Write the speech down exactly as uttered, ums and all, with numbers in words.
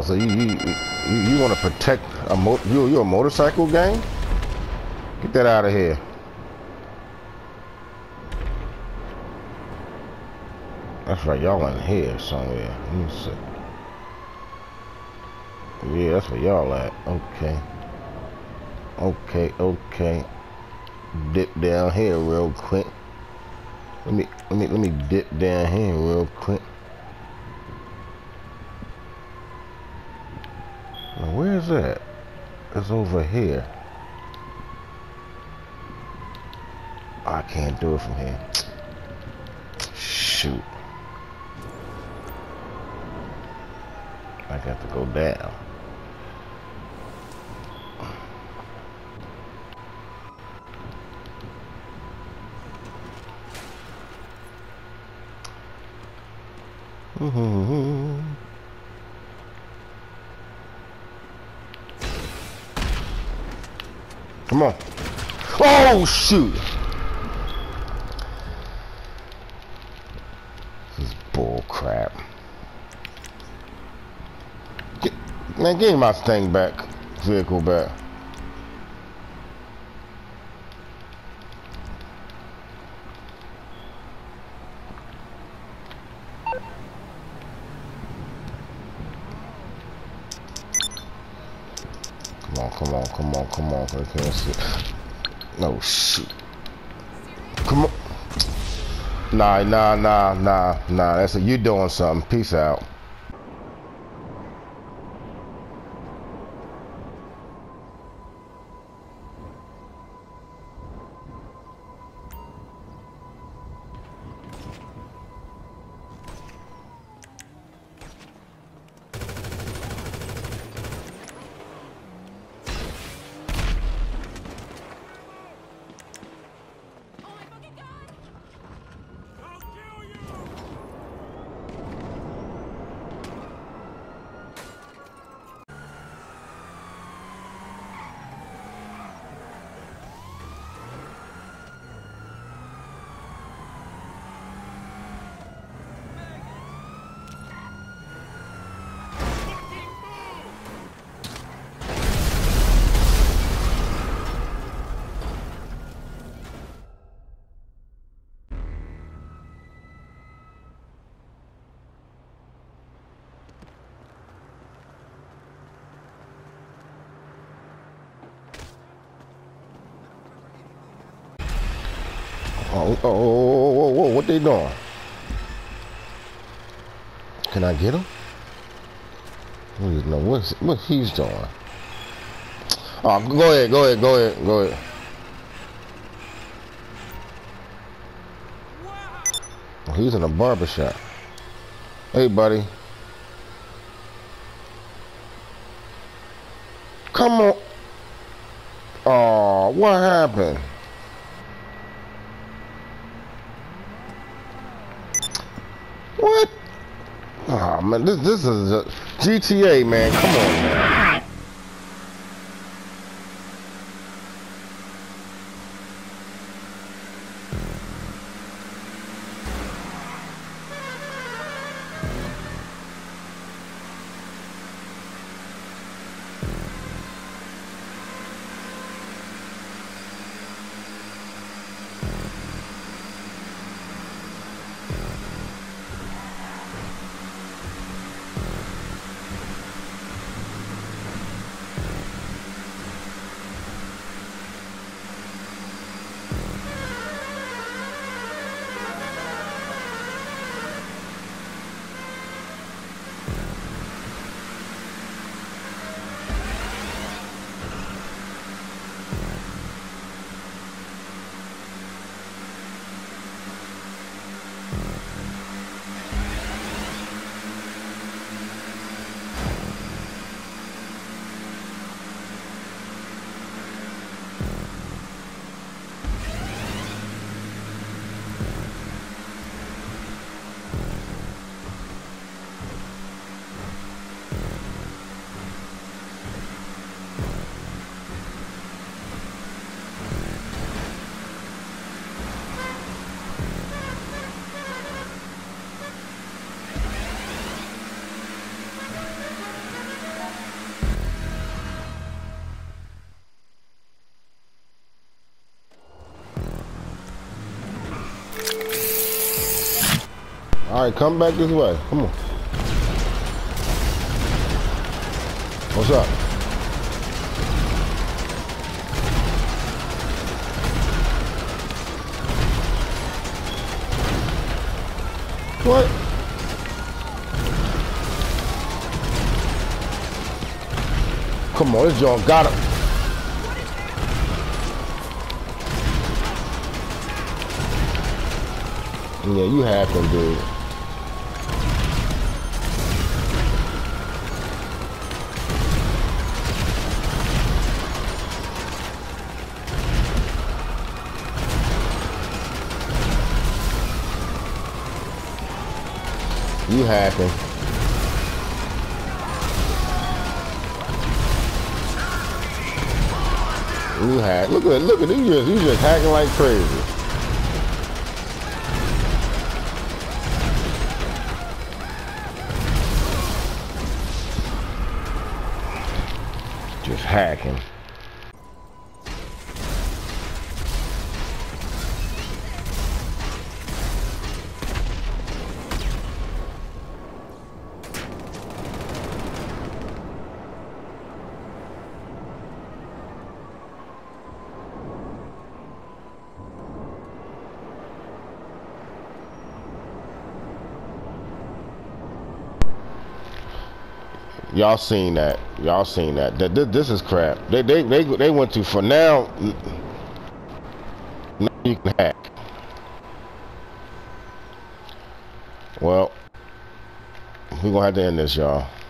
so you you you, you want to protect a mo you you a motorcycle gang? Get that out of here. That's right, y'all in here somewhere. Let me see. Yeah, that's where y'all at. Okay. Okay, okay. Dip down here real quick. Let me let me let me dip down here real quick. Now where is that? It's over here. Oh, I can't do it from here. Shoot. I got to go down. Mm-hmm. Come on. Oh, shoot. This is bull crap. Get, man, give me my thing back. Vehicle back. Come on, come on, come on, come on. I can't see. No, shoot. Come on. Nah, nah, nah, nah, nah. That's a, you doing something. Peace out. Oh, oh, oh, oh, oh, what they doing? Can I get him? I don't even know what's, what he's doing. Oh, go ahead, go ahead, go ahead, go ahead. Oh, he's in a barber shop. Hey, buddy. Come on. Oh, what happened? What? Oh man, this this is a G T A, man. Come on, man. Alright, come back this way. Come on. What's up? What? Come on, this y'all got him. Yeah, you have him, dude. You hacking. You hack. Look at look at you just you just hacking like crazy. Just hacking. Y'all seen that? Y'all seen that? That this, this is crap. They they they they went too far. Now, now you can hack. Well, we're gonna have to end this, y'all.